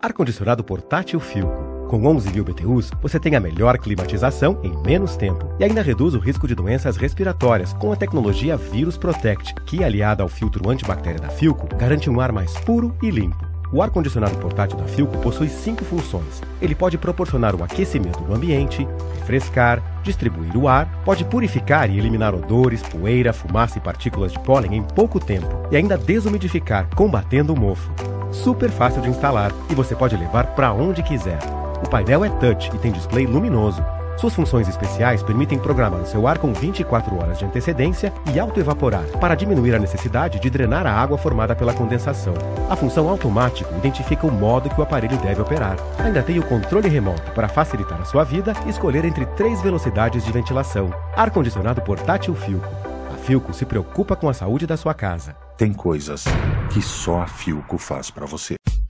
Ar-condicionado portátil Philco. Com 11.000 BTUs, você tem a melhor climatização em menos tempo e ainda reduz o risco de doenças respiratórias com a tecnologia Virus Protect, que, aliada ao filtro antibactéria da Philco, garante um ar mais puro e limpo. O ar-condicionado portátil da Philco possui 5 funções. Ele pode proporcionar um aquecimento no ambiente, refrescar, distribuir o ar, pode purificar e eliminar odores, poeira, fumaça e partículas de pólen em pouco tempo e ainda desumidificar, combatendo o mofo. Super fácil de instalar e você pode levar para onde quiser. O painel é touch e tem display luminoso. Suas funções especiais permitem programar o seu ar com 24 horas de antecedência e autoevaporar, para diminuir a necessidade de drenar a água formada pela condensação. A função automático identifica o modo que o aparelho deve operar. Ainda tem o controle remoto para facilitar a sua vida e escolher entre 3 velocidades de ventilação. Ar-condicionado portátil Philco. A Philco se preocupa com a saúde da sua casa. Tem coisas que só a Philco faz para você.